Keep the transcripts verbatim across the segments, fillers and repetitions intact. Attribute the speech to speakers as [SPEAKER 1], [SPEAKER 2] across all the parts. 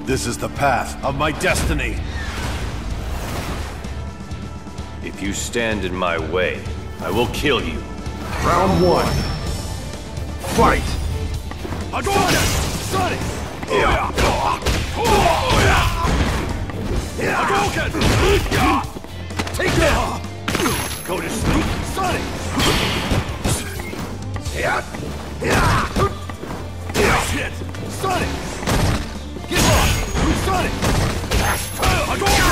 [SPEAKER 1] This is the path of my destiny.
[SPEAKER 2] If you stand in my way, I will kill you.
[SPEAKER 3] Round one. Fight!
[SPEAKER 1] Hadouken! Sonic! Hadouken! Take that! Go to sleep, Sonic! Shit! Sonic! Get lost! Sonic! Hadouken!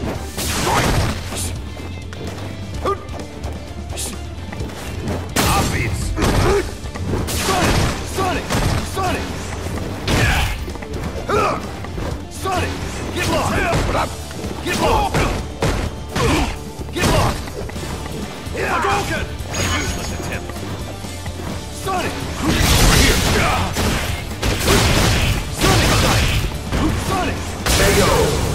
[SPEAKER 1] Obvious! Sonic! Sonic! Sonic! Sonic! Get lost! Get lost! Get lost! Hadouken! Useless attempt! Sonic! Over here! Sonic! Sonic!
[SPEAKER 3] K O!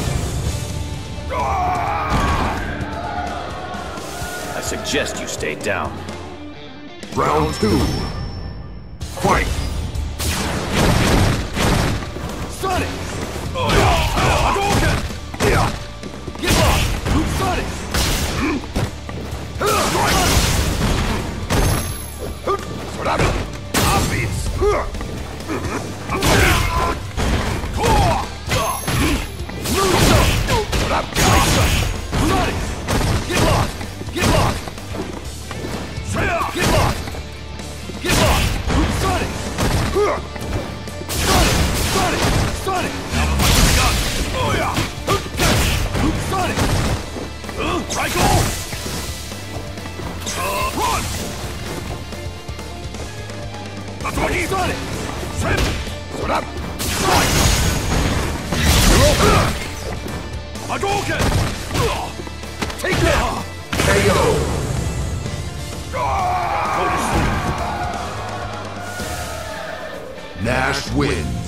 [SPEAKER 2] I suggest you stay down.
[SPEAKER 3] Round two. Fight!
[SPEAKER 1] Sonic! Hadouken! Get lost! Sonic! Obvious! Sonic! Get lost! Get lost! Get lost! Get lost! Sonic! Sonic! Sonic! Sonic! Oh yeah! Sonic! Trico! Run! That's what he's Sonic! Sonic! Sonic! Hadouken! Take that!
[SPEAKER 3] K O!
[SPEAKER 1] Go to sleep.
[SPEAKER 3] Nash wins.